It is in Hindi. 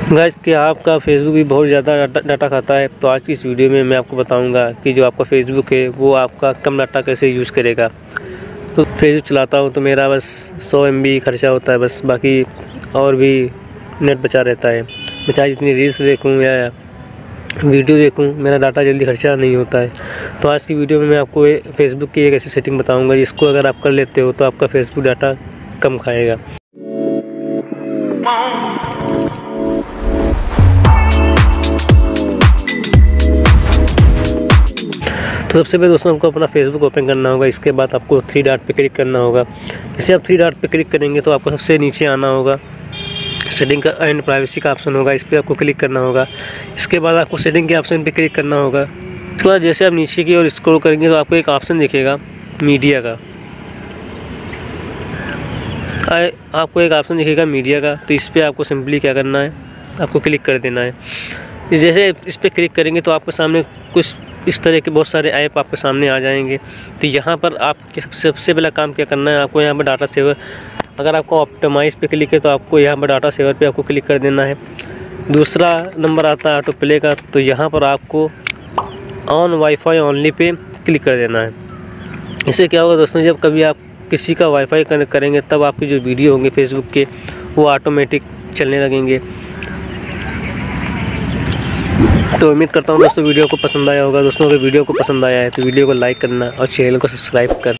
गाइस कि आपका फेसबुक भी बहुत ज़्यादा डाटा खाता है, तो आज की इस वीडियो में मैं आपको बताऊंगा कि जो आपका फेसबुक है वो आपका कम डाटा कैसे यूज़ करेगा। तो फेसबुक चलाता हूँ तो मेरा बस 100 MB खर्चा होता है बस, बाकी और भी नेट बचा रहता है। मैं चाहे जितनी रील्स देखूँ या वीडियो देखूँ, मेरा डाटा जल्दी खर्चा नहीं होता है। तो आज की वीडियो में मैं आपको फेसबुक की एक ऐसी सेटिंग बताऊँगा जिसको अगर आप कर लेते हो तो आपका फेसबुक डाटा कम खाएगा। तो सबसे पहले दोस्तों आपको अपना फेसबुक ओपन करना होगा। इसके बाद आपको 3 डॉट पे क्लिक करना होगा। जैसे आप 3 डॉट पे क्लिक करेंगे तो आपको सबसे नीचे आना होगा, सेटिंग का एंड प्राइवेसी का ऑप्शन होगा, इस पर आपको क्लिक करना होगा। इसके बाद आपको सेटिंग के ऑप्शन पे क्लिक करना होगा। इसके बाद जैसे आप नीचे की ओर स्क्रॉल करेंगे तो आपको एक ऑप्शन दिखेगा मीडिया का, आपको एक ऑप्शन दिखेगा मीडिया का। तो इस पर आपको सिंपली क्या करना है, आपको क्लिक कर देना है। जैसे इस पर क्लिक करेंगे तो आपके सामने कुछ इस तरह के बहुत सारे ऐप आपके सामने आ जाएंगे। तो यहाँ पर आपके सबसे पहला काम क्या करना है, आपको यहाँ पर डाटा सेवर, अगर आपको ऑप्टिमाइज़ पे क्लिक है तो आपको यहाँ पर डाटा सेवर पे आपको क्लिक कर देना है। दूसरा नंबर आता है ऑटो प्ले का, तो यहाँ पर आपको ऑन वाईफाई ओनली पे क्लिक कर देना है। इससे क्या होगा दोस्तों, जब कभी आप किसी का वाईफाई कनेक्ट करेंगे तब आपकी जो वीडियो होंगे फेसबुक के वो ऑटोमेटिक चलने लगेंगे। तो उम्मीद करता हूँ दोस्तों वीडियो को पसंद आया होगा। दोस्तों अगर वीडियो को पसंद आया है तो वीडियो को लाइक करना और चैनल को सब्सक्राइब कर